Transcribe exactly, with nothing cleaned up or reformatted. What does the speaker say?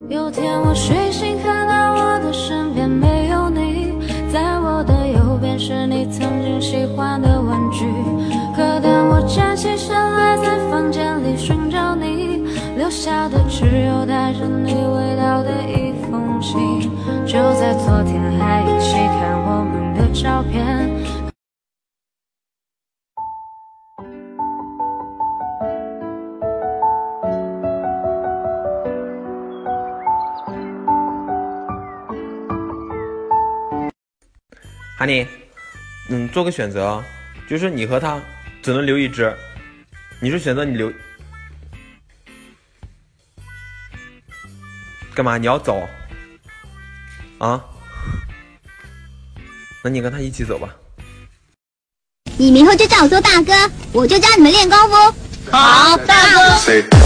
有天我睡醒，看到我的身边没有你，在我的右边是你曾经喜欢的玩具。可当我站起身来，在房间里寻找你，留下的只有带着你味道的一封信。就在昨天，还一起看我们的照片。 哈尼，嗯，做个选择啊，就是你和他只能留一只，你是选择你留，干嘛？你要走啊？那你跟他一起走吧。 你们以后就叫我做大哥，我就教你们练功夫。 好，大哥。